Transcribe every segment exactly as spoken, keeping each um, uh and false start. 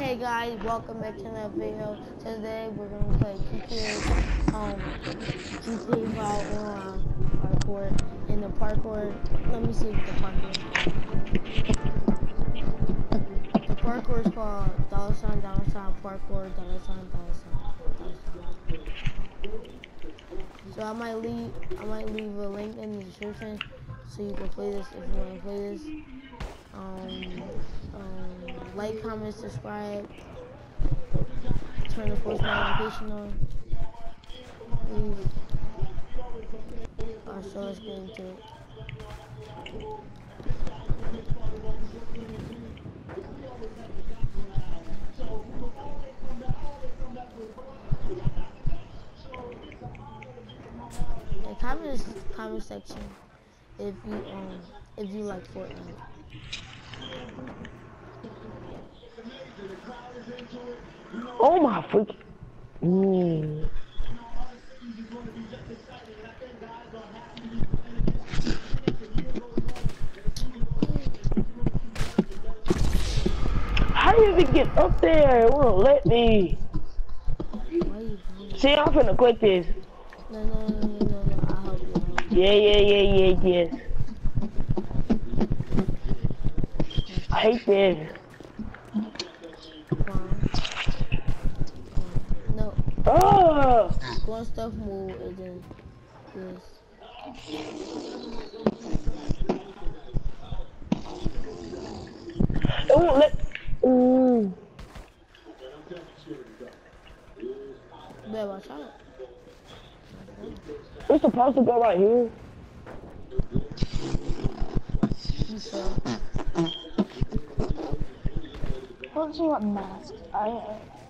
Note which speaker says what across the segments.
Speaker 1: Hey guys, welcome back to another video. Today we're gonna play G T A, um, G T A five online parkour. In the parkour, let me see what the parkour is called. The parkour is called dollar sign, dollar sign, parkour, dollar sign, dollar sign, dollar sign. So I might leave, I might leave a link in the description so you can play this if you want to play this. Um, um, like, comment, subscribe. Turn the post notification on. Please. Alright, so let's get into it. And comment comment section if you um if you like Fortnite.
Speaker 2: Oh my freaking. Mm. How you even get up there? It won't let me. See, I'm finna quit this.
Speaker 1: No, no, no, no, no, no. I'll help you. I'll help you.
Speaker 2: Yeah, yeah, yeah, yeah, yes. I hate this.
Speaker 1: Fine. Um, no.
Speaker 2: Oh!
Speaker 1: Go on stuff mode and then this.
Speaker 2: It won't let. Mm.
Speaker 1: Better watch out.
Speaker 2: It's supposed to go right here.
Speaker 1: You sure?
Speaker 3: What do you want mask? I.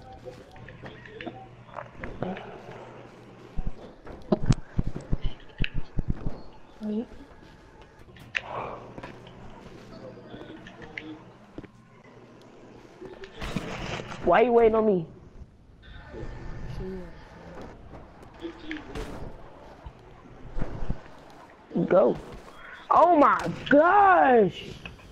Speaker 3: Wait.
Speaker 2: Why you waiting on me? Go. Oh my gosh!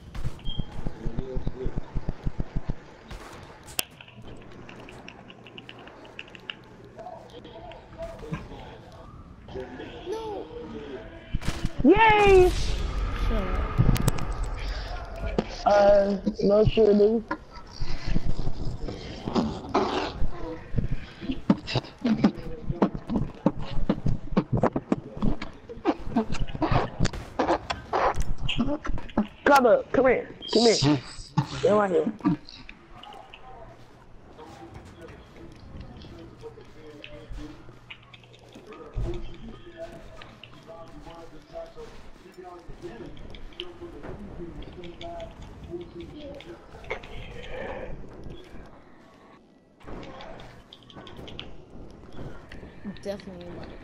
Speaker 1: No.
Speaker 2: Yay!
Speaker 1: Shut up.
Speaker 2: Uh, no sure dude. Come up, come here, come here. Get right here.
Speaker 1: Definitely.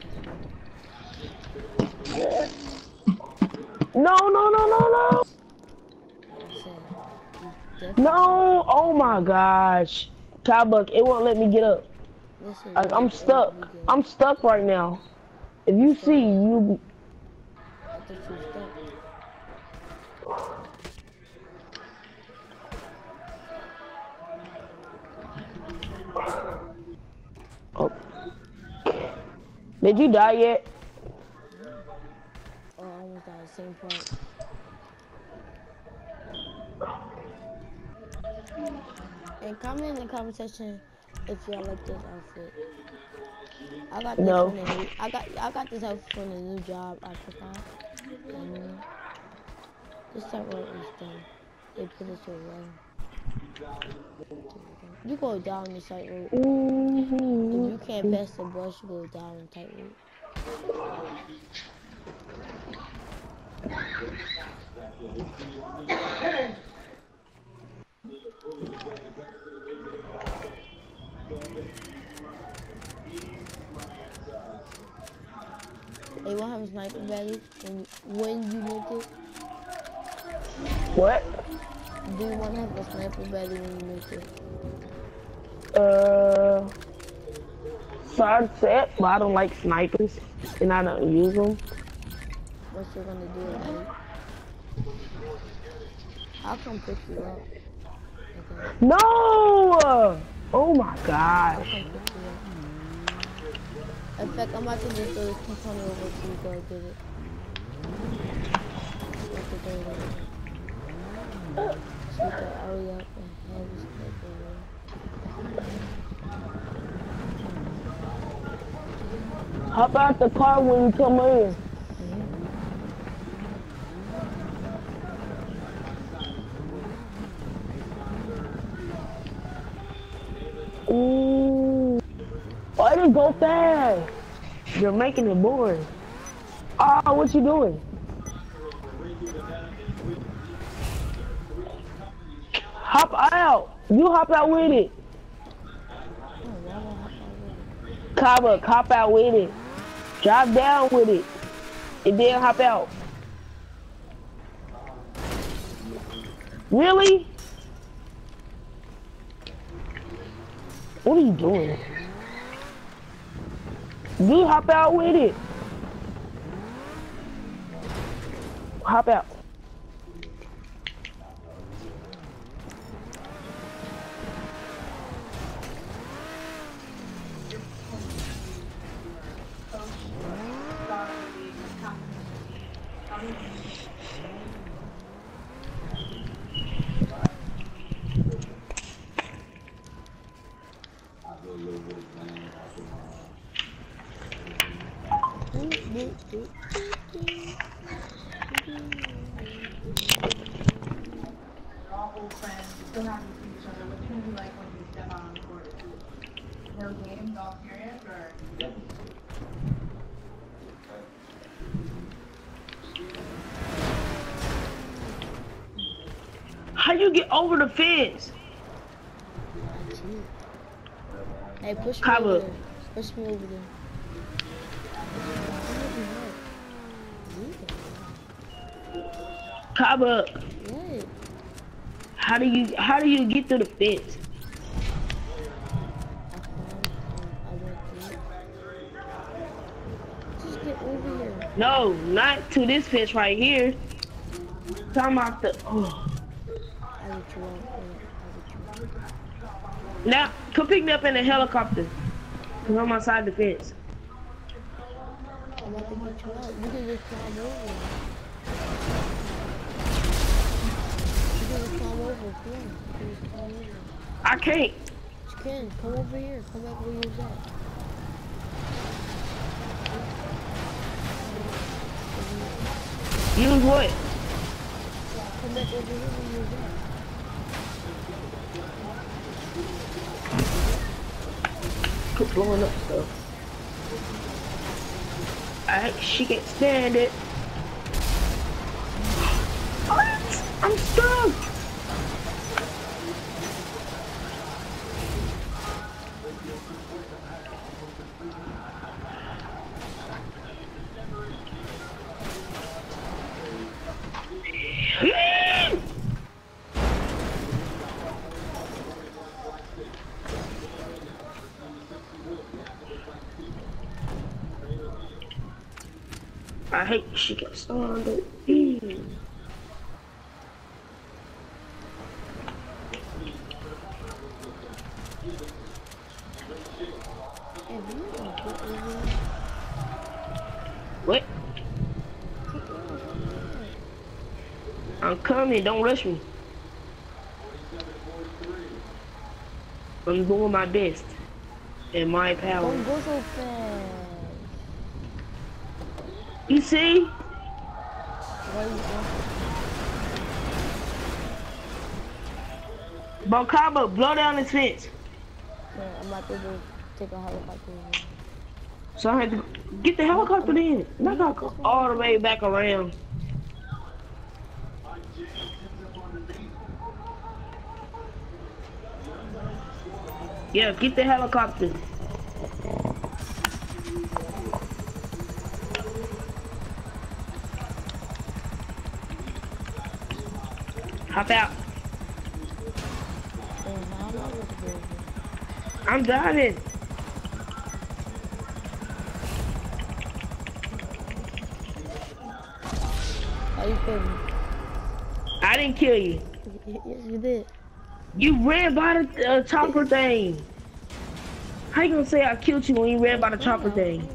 Speaker 2: No, no, no, no, no. No, oh my gosh. Cowbuck, it won't let me get up. Like, I'm stuck. I'm stuck right now. If you see, you...
Speaker 1: I thought you were stuck.
Speaker 2: Oh. Did you die yet?
Speaker 1: Oh, I almost died at the same point. And comment in the comment section if y'all like this outfit. I got this
Speaker 2: No.
Speaker 1: from the new, I got I got this outfit from the new job I took on. And this type of is done. They put it so low. You go down the site road.
Speaker 2: Mm-hmm.
Speaker 1: If you can't pass the bus, you go down the tight road. Hey, you want to have a sniper battle when, when you make it?
Speaker 2: What?
Speaker 1: Do you want to have a sniper battle when you make it?
Speaker 2: Uh, sunset, but I don't like snipers, and I don't use them.
Speaker 1: What you gonna do, right? I'll come pick you up. Okay.
Speaker 2: No! bruh. Oh my gosh.
Speaker 1: In fact, I'm about to just throw this two twenty over to you, go get it. So we can hurry up and have this clip over.
Speaker 2: Hop out the car when you come in. Ooh. Why did it go fast? You're making it boring. Ah, oh, what you doing? Hop out. You hop out with it. Kaba, hop out with it. Drop down with it. And then hop out. Really? What are you doing? You hop out with it. Hop out. How you get over the fence?
Speaker 1: Hey, push me
Speaker 2: Kaba.
Speaker 1: over there. Push me over there.
Speaker 2: Kaba,
Speaker 1: What?
Speaker 2: how do you how do you get through the fence?
Speaker 1: Just get over here.
Speaker 2: No, not to this fence right here. Talking about the. Oh.
Speaker 1: I let you out. I let you out.
Speaker 2: Now, come pick me up in a helicopter. Cause I'm outside the fence.
Speaker 1: I'm about to get you out. You can just climb over. You can just climb over. Come on. You can just climb over.
Speaker 2: I can't.
Speaker 1: You can. Come over here. Come back where you was at.
Speaker 2: Use what?
Speaker 1: Come back over here where you was at.
Speaker 2: Quit blowing up stuff. Alright, she can't stand it. What? I'm stuck. I hate she gets started. Mm. What? I'm coming, don't rush me. I'm doing my best in my power.
Speaker 1: Don't go so fast.
Speaker 2: You see?
Speaker 1: Where you going?
Speaker 2: Bokaba, blow down this fence.
Speaker 1: Yeah, I'm about to go take a helicopter over.
Speaker 2: So I had to get the helicopter in. And I gotta go all the way back around. Yeah, get the helicopter. Hop out. I'm driving.
Speaker 1: How you feeling?
Speaker 2: I didn't kill you.
Speaker 1: Yes, you did.
Speaker 2: You ran by the uh, chopper thing. How you gonna say I killed you when you ran by the chopper thing?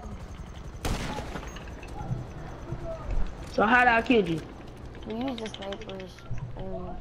Speaker 2: So how did I kill you?
Speaker 1: We use the snipers. Um,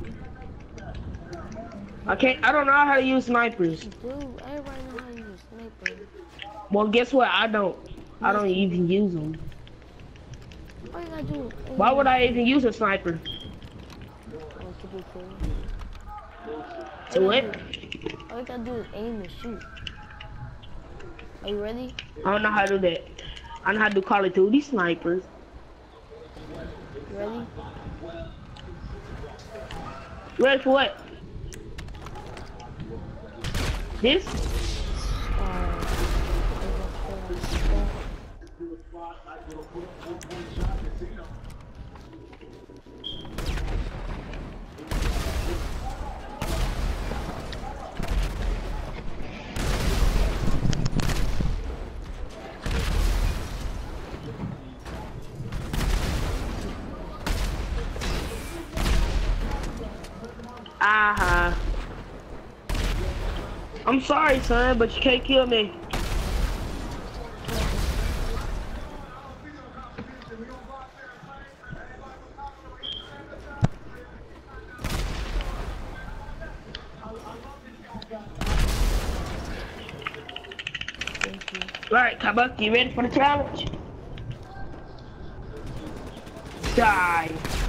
Speaker 2: I can't. I don't know how to use snipers.
Speaker 1: dude, everybody know how to use snipers.
Speaker 2: Well, guess what? I don't. I don't even use them.
Speaker 1: All you gotta do is aim.
Speaker 2: Why would I even use a sniper?
Speaker 1: Oh, to be cool.
Speaker 2: To what?
Speaker 1: All you gotta do is aim and shoot. Are you ready?
Speaker 2: I don't know how to do that. I know how to do Call of Duty snipers.
Speaker 1: You ready?
Speaker 2: Ready for what? This? Uh-huh. I'm sorry, son, but you can't kill me. Alright, Kabak, you ready for the challenge? Die.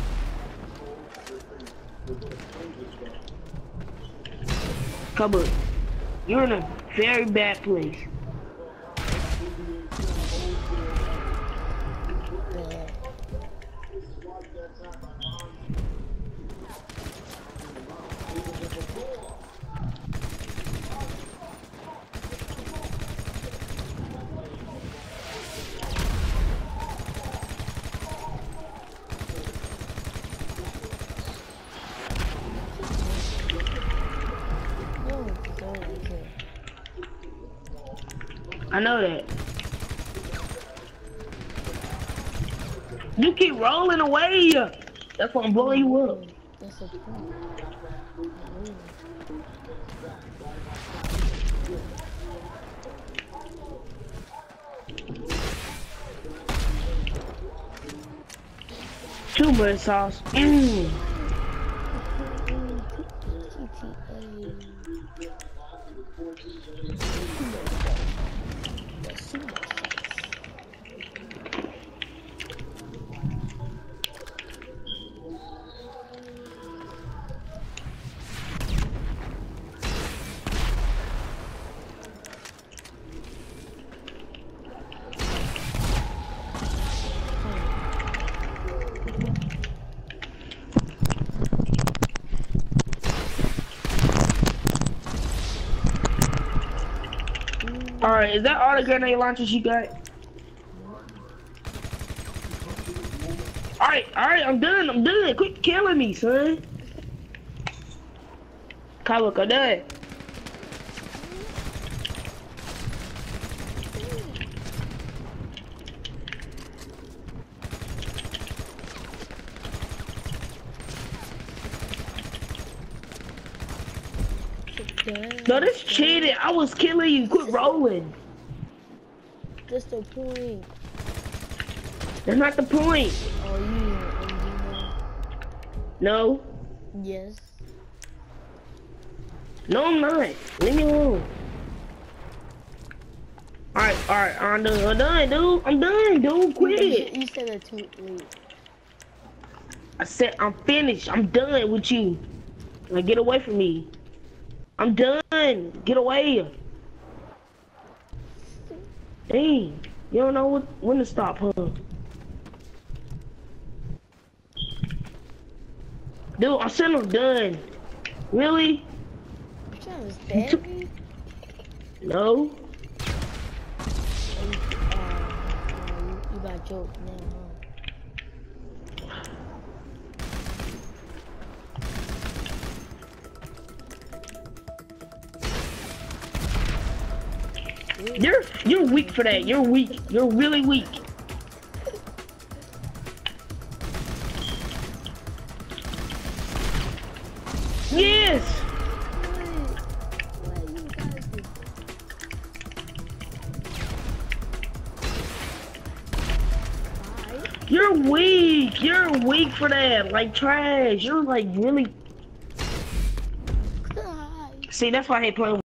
Speaker 2: Kabak, you're in a very bad place. I know that. You keep rolling away. That's why I'm blowing you up.
Speaker 1: That's a point.
Speaker 2: Too much sauce. Mm. Alright, is that all the grenade launchers you got? Alright, alright, I'm done, I'm done. Quit killing me, son. Kabak, I'm done. No, this cheating. I was killing you. Quit rolling.
Speaker 1: That's the point.
Speaker 2: That's not the point.
Speaker 1: Oh, you know.
Speaker 2: No.
Speaker 1: Yes.
Speaker 2: No, I'm not. Leave me alone. Alright, alright, I'm done. I'm done, dude. I'm done, dude. Quit.
Speaker 1: You said it too late.
Speaker 2: I said I'm finished. I'm done with you. Now get away from me. I'm done. Get away. Dang. You don't know what, when to stop, huh? Dude, I said I'm done. Really?
Speaker 1: You trying to stab me?
Speaker 2: No.
Speaker 1: Oh, you, uh, uh, you, you got joked now, huh?
Speaker 2: You're you're weak for that. You're weak. You're really weak. Yeah. this.
Speaker 1: What are you guys doing? Bye.
Speaker 2: You're weak. You're weak for that. Like trash. You're like really.
Speaker 1: Bye.
Speaker 2: See, that's why I hate playing with